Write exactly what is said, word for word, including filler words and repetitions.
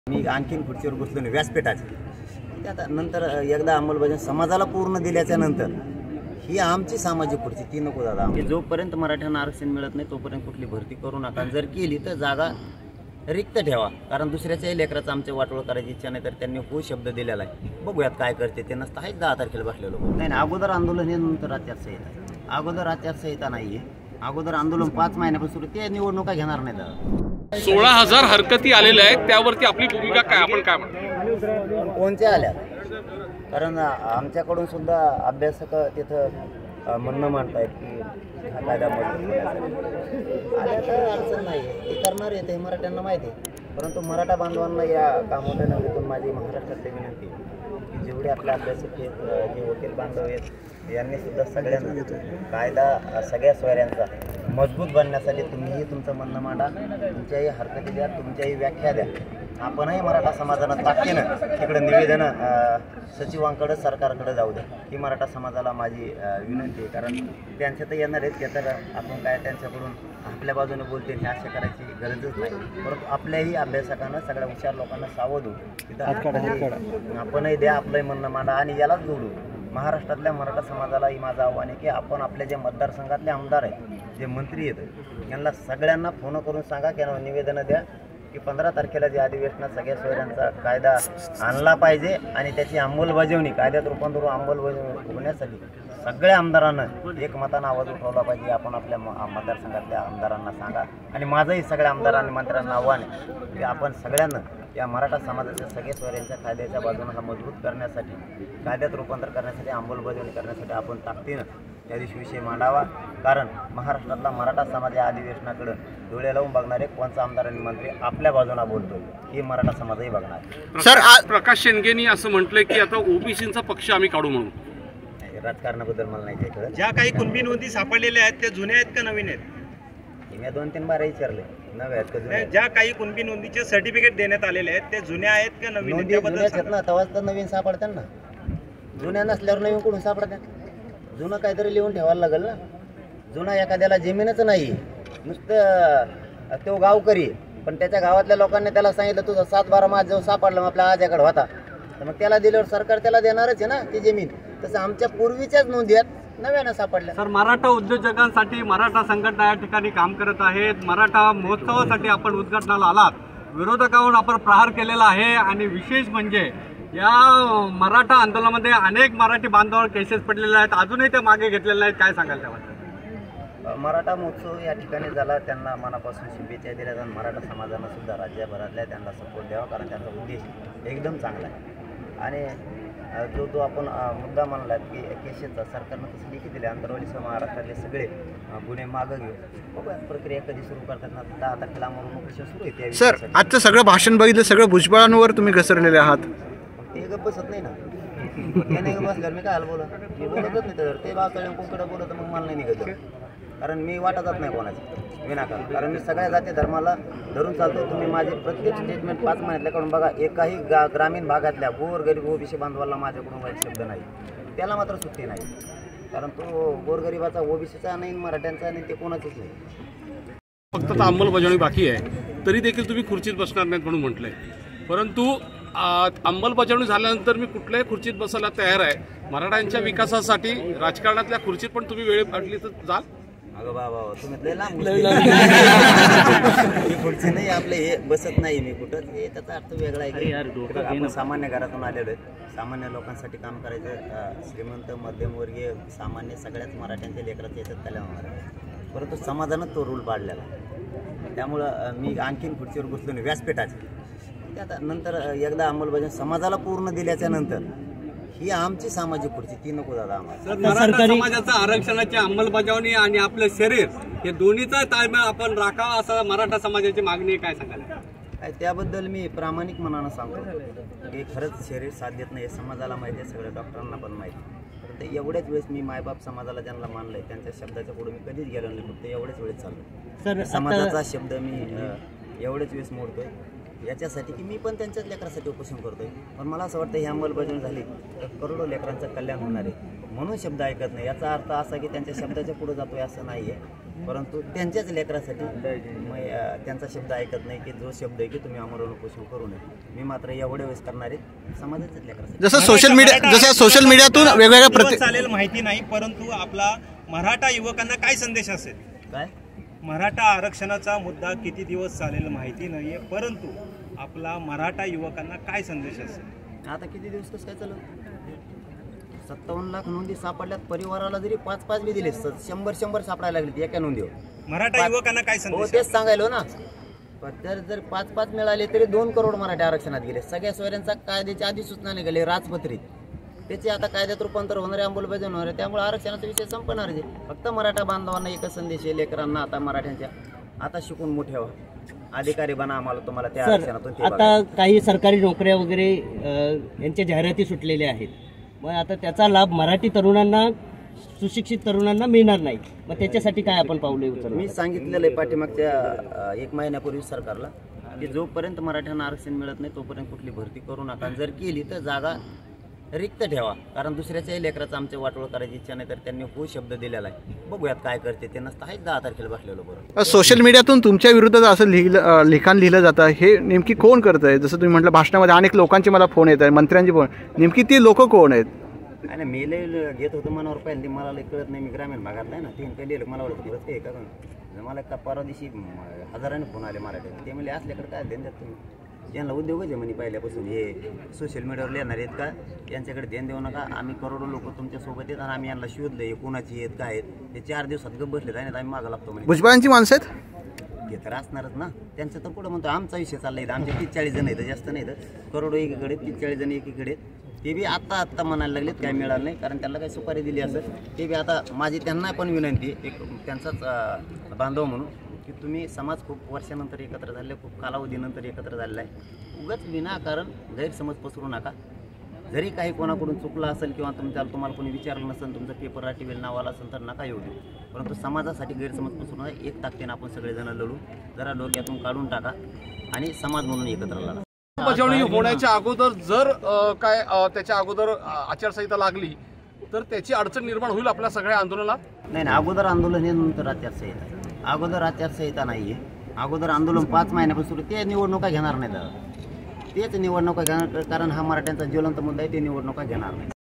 मी आणखीन खुर्चीवर बसलो नाही व्यासपीठाची. आता नंतर एकदा अंमलबजावणी समाजाला पूर्ण दिल्याच्या नंतर ही आमची सामाजिक खुर्ची ती नको दादा. जोपर्यंत मराठ्यांना आरक्षण मिळत नाही तोपर्यंत कुठली भरती करू नका. जर केली तर जागा रिक्त ठेवा, कारण दुसऱ्याच्याही लेकराचं आमचं वाटोळ करायची इच्छा नाही. तर त्यांनी हो शब्द दिलेला आहे, बघूयात काय करते ते. नसतं आहेच दहा तारखेला बसलेलो नाही नाही. अगोदर आंदोलन हे नंतर आचारसंहिता. अगोदर आचारसंहिता नाही आहे, अगोदर आंदोलन पाच महिन्यापासून ते निवडणुका घेणार नाही दादा. सोळा हजार हरकती आलेल्या आहेत, त्यावरती आपली भूमिका काय, आपण काय म्हणतो? कोणत्या आल्या? कारण आमच्याकडून सुद्धा अभ्यासक तिथं म्हणणं मांडतायत की हा कायदा मजबूत आल्या तर अडचण नाही आहे, ते करणार आहे, ते मराठ्यांना माहिती आहे. परंतु मराठा बांधवांना या कामोठ्या नव्हेतून माझी महाराष्ट्रातली विनंती की जेवढे आपले अभ्यासक आहेत, जे वकील बांधव आहेत, यांनी सुद्धा सगळ्यांना कायदा सगळ्या सोयऱ्यांचा मजबूत बनण्यासाठी तुम्हीही तुमचं म्हणणं मांडा, तुमच्याही हरकती द्या, तुमच्याही व्याख्या द्या. आपणही मराठा समाजानं ताकदीनं तिकडं निवेदनं सचिवांकडं सरकारकडे जाऊ द्या, ही मराठा समाजाला माझी विनंती आहे. कारण त्यांच्या तर येणार आहेत, ते तर आपण काय त्यांच्याकडून आपल्या बाजूने बोलते हे अशा करायची गरजच नाही. परंतु आपल्याही अभ्यासकांना सगळ्या हुशार लोकांना सावधू तिथं आपणही द्या, आपलंही म्हणणं मांडा आणि यालाच जोडू. महाराष्ट्रातल्या मराठा समाजालाही माझं आव्हान आहे की आपण आपल्या जे मतदारसंघातले आमदार आहेत, जे मंत्री आहेत, यांना सगळ्यांना फोन करून सांगा की निवेदनं द्या की पंधरा तारखेला जे अधिवेशनात सगळ्या सोयऱ्यांचा कायदा आणला पाहिजे आणि त्याची अंमलबजावणी कायद्यात रूपांतर अंमलबजावणी होण्यासाठी सगळ्या आमदारांना एकमतानं आवाज उठवला पाहिजे. आपण आपल्या मतदारसंघातल्या आमदारांना सांगा. आणि माझंही सगळ्या आमदारांनी मंत्र्यांना आव्हान आहे की आपण सगळ्यांना या मराठा समाजाच्या सगळ्या सोयऱ्यांच्या कायद्याच्या बाजूनं हा मजबूत करण्यासाठी, कायद्यात रूपांतर करण्यासाठी, अंमलबजावणी करण्यासाठी आपण ताकदीनं त्या दिवशी विषय मांडावा. कारण महाराष्ट्रातला मराठा समाज या अधिवेशनाकडं डोळे लावून बघणारे कोणचा आमदार आणि मंत्री आपल्या बाजूला बोलतो ही मराठा समाजही बघणार. सर, प्रकाश शेंडेंनी असं म्हटलंय की आता ओबीसीचा पक्ष आम्ही काढू म्हणून. राजकारणाबद्दल मला नाही कळत. ज्या काही कुणबी नोंदी सापडलेल्या आहेत त्या जुन्या आहेत का नवीन आहेत? मी दोन तीन बारा विचारले, नव्या आहेत का जुन्या? ज्या काही कुणबी नोंदीचे सर्टिफिकेट देण्यात आलेले आहेत ते जुन्या आहेत का नवीन आहेत त्याबद्दल ना. तेव्हाच तर नवीन सापडतात ना, जुन्या नसल्यावर नवीन कुठून सापडतात? जुनं काहीतरी लिहून ठेवायला लागेल ना. जुना एखाद्याला जमीनच नाही, नुसतं तो गावकरी, पण त्याच्या गावातल्या लोकांनी त्याला सांगितलं तुझा सात बारा मास जो सापडला मग आपल्या आज्याकडे होता, तर मग त्याला दिल्यावर सरकार त्याला देणारच आहे ना ती जमीन. तसं आमच्या पूर्वीच्याच नोंदी आहेत, नव्यानं सापडल्या. सर, मराठा उद्योजकांसाठी मराठा संघटना या ठिकाणी काम करत आहेत. मराठा महोत्सवासाठी आपण उद्घाटनाला आलात, विरोधकांवर आपण प्रहार केलेला आहे आणि विशेष म्हणजे या मराठा आंदोलनामध्ये अनेक मराठी बांधवांवर केसेस पडलेले आहेत, अजूनही ते मागे घेतलेले आहेत, काय सांगाल त्याबद्दल? मराठा महोत्सव या ठिकाणी झाला, त्यांना मनापासून शुभेच्छा दिल्या जाऊन मराठा समाजानं सुद्धा राज्यभरातल्या त्यांना सपोर्ट द्यावा, कारण त्यांचा उद्देश एकदम चांगला आहे. आणि जो तो आपण मुद्दा मानला की केसेसचा सरकारनं तसं लिखित दिले, आंतरवालीसह महाराष्ट्रातले सगळे गुन्हे मागं घेऊ. बघा प्रक्रिया कधी सुरू करतात, दहा तारखेला मोर्चा सुरू आहे. सर, आजचं सगळं भाषण बघितलं, सगळं भुजबळांवर तुम्ही घसरलेले आहात. ते गप्प बसत नाही ना, ते नाही गप्प बसल्यावर मी काय बोला, मी बोलतच नाही. तर ते बाजूला कोणकडे बोलत मग मला नाही निघत, कारण मी वाटतच नाही कोणाची विनाकारण. कारण मी सगळ्या जाती धर्माला धरून चालतो. तुम्ही माझे प्रत्येक स्टेटमेंट पाच महिन्यातल्याकडून बघा, एकाही गा ग्रामीण भागातल्या गोरगरीब ओबीसी बांधवाला माझ्याकडून वाईट शब्द नाही, त्याला मात्र सुट्टी नाही. कारण तो गोरगरिबाचा ओबीसीचा नाही, मराठ्यांचा नाही, ते कोणाचंच नाही. फक्त आता अंमलबजावणी बाकी आहे, तरी देखील तुम्ही खुर्चीत बसणार नाहीत म्हणून म्हटलंय. परंतु अंमलबजावणी झाल्यानंतर मी कुठल्याही खुर्चीत बसायला तयार आहे. मराठ्यांच्या विकासासाठी राजकारणातल्या खुर्चीत पण तुम्ही वेळ काढली तर जाल. अगं बाबा, तुम्ही खुर्ची नाही, आपले हे बसत नाही मी कुठं, हे त्याचा अर्थ वेगळा आहे की आपण सामान्य घरातून आलेलो आहे. सामान्य लोकांसाठी काम करायचं, श्रीमंत मध्यमवर्गीय सामान्य सगळ्याच मराठ्यांच्या लेकरात येतात त्याला होणार आहे. परंतु समाजानं तो रूल पाडलेला, त्यामुळं मी आणखीन खुर्चीवर बसलो नाही व्यासपीठाची. आता नंतर एकदा अंमलबजावणी समाजाला पूर्ण दिल्याच्या नंतर ही आमची सामाजिक खुर्ची ती नको दादा आम्हाला. मराठा समाजाचं आरक्षणाची अंमलबजावणी आणि आपलं शरीर हे दोन्हीचा ताळमेळ आपण राखावा असं मराठा समाजाची मागणी आहे, काय सांगाल? काय त्याबद्दल मी प्रामाणिक मनानं सांगतो की खरंच शरीर साथ देत नाही, समाजाला माहिती आहे, सगळ्या डॉक्टरांना पण माहिती. तर एवढ्याच वेळेस मी मायबाप समाजाला ज्यांना मानलंय त्यांच्या शब्दाच्या पुढे मी कधीच गेलो नाही, फक्त एवढ्याच वेळेस चाललो. समाजाचा शब्द मी एवढ्याच वेळेस मोडतोय याच्यासाठी की मी पण त्यांच्याच लेकरासाठी उपोषण करतोय. पण मला असं वाटतं ही अंमलबजावणी झाली तर करोडो लेकरांचं कल्याण होणार आहे, म्हणून शब्द ऐकत नाही. याचा अर्थ असा की त्यांच्या शब्दाच्या पुढे जातोय असं नाही आहे. परंतु त्यांच्याच लेकरासाठी मी अ, त्यांचा शब्द ऐकत नाही की जो शब्द आहे की तुम्ही आमरण उपोषण करू नये. मी मात्र एवढ्या वेळेस करणारे समाजाच्याच लेकरासाठी. जसं सोशल मीडिया जसं सोशल मीडियातून वेगवेगळ्या किती दिवस प्रति चालेल माहिती नाही, परंतु आपला मराठा युवकांना काय संदेश असेल? काय मराठा आरक्षणाचा मुद्दा किती दिवस चालेल माहिती नाहीये, परंतु आपला मराठा युवकांना काय संदेश असेल? आता किती दिवस कसं काय चालू? सत्तावन्न लाख नोंदी सापडल्यात. परिवाराला जरी पाच पाच बी दिले स- शंभर शंभर सापडायला लागले एका नोंदीवर. मराठा युवकांना काय हो संदेश? तेच सांगायलो ना. पण जर जर पाच पाच मिळाले तरी दोन करोड मराठी आरक्षणात गेले. सगळ्या सोयऱ्यांचा कायद्याच्या आधी सूचना निघाली राजपत्रित. त्याचे आता कायद्यात रूपांतर होणार आहे, अंमलबजावणी होणार आहे. त्यामुळे आरक्षणाचा विषय संपणार आहे. फक्त मराठा बांधवांना एकच संदेश आहे, लेकरांना आता मराठ्यांच्या आता शिकून मोठे व्हा, अधिकारी बना, आम्हाला तुम्हाला त्या आरक्षणातून ते आता बघायचं. काही सरकारी नोकऱ्या वगैरे अ, यांच्या जाहिराती सुटलेल्या आहेत. मग आता त्याचा लाभ मराठी तरुणांना, सुशिक्षित तरुणांना मिळणार नाही. मग त्याच्यासाठी काय आपण पावले उचलणार? मी सांगितलेलं आहे पाठीमागच्या अ, एक महिन्यापूर्वी सरकारला की जोपर्यंत मराठ्यांना आरक्षण मिळत नाही तोपर्यंत कुठली भरती करू नका. जर केली तर जागा रिक्त ठेवा, कारण दुसऱ्याच्याही लेकराचं आमच्या वाटोळ करायची इच्छा नाही. तर त्यांनी हो शब्द दिलेला आहे. बघूयात काय करते ते. नसतं आहेच दहा तारखेला बसलेलो बरोबर. सोशल मीडियातून तुमच्या विरुद्ध असं लिहिलं अ, लिखाण लिहिलं जातं, हे नेमकी कोण करत आहे? जसं तुम्ही म्हटलं भाषणामध्ये अनेक लोकांचे मला फोन येत आहेत, मंत्र्यांचे फोन. नेमकी ती लोक कोण आहेत? आणि ना मी लय घेत होतो मनावर पाहिजे, मला लय कळत नाही. मी ग्रामीण भागात नाही ना, ते काही लिहिलं मला वाटतं दिवस ते का पण मला का परवा दिवशी म, हजाराने फोन आले मराठी. ते म्हणजे असल्याकडे काय ध्यान देत तुम्ही? यांना उद्योगच आहे म्हणे पहिल्यापासून, हे सोशल मीडियावर लिहिणार आहेत का यांच्याकडे ध्यान देऊ नका. आम्ही करोडो लोक तुमच्यासोबत आहेत आणि आम्ही यांना शोधलं हे कोणाची आहेत काय आहेत. ते चार दिवसात गप्प बसले आणि आम्ही मागं लागतो म्हणजे. भुजबळांची माणसं आहेत ते तर असणारच ना. त्यांचं तर पुढं म्हणतो आमचा विषय चाललाय. आमचे तीस चाळीस जण आहेत, जास्त नाही तर करोडो एकीकडे, तीस चाळीस जण एकीकडे. ते बी आत्ता आत्ता म्हणायला लागलेत काय मिळालं नाही, कारण त्यांना काही सुपारी दिली असेल. ते बी आता माझी त्यांना पण विनंती एक त्यांचाच अं, बांधव म्हणून की तुम्ही समाज खूप वर्षानंतर एकत्र झाले, खूप कालावधीनंतर एकत्र झालेला आहे. उगाच विनाकारण गैरसमज पसरू नका. जरी काही कोणाकडून चुकलं असेल किंवा तुमच्या तुम्हाला कोणी विचारलं नसेल, तुमचं पेपर राटीवेल नावाला असेल तर नका येऊ देऊ. परंतु समाजासाठी गैरसमज पसरू नका. एक ताकदीनं आपण सगळेजण लढू. जरा डोक्यातून काढून टाका आणि समाज म्हणून एकत्र लढा. अंमलबजावणी होण्याच्या अगोदर जर अ, काय अ, त्याच्या अगोदर अ, आचारसंहिता लागली तर त्याची अडचण निर्माण होईल आपल्या सगळ्या आंदोलनात. नाही नाही, अगोदर आंदोलन हे नंतर आचारसंहिता. अगोदर आचारसंहिता नाही आहे. अगोदर आंदोलन पाच महिन्यापासून सुरू. ते निवडणुका घेणार नाही दादा. तेच निवडणुका घेणार, कारण हा मराठ्यांचा ज्वलंत मुद्दा आहे. ते निवडणुका घेणार नाही.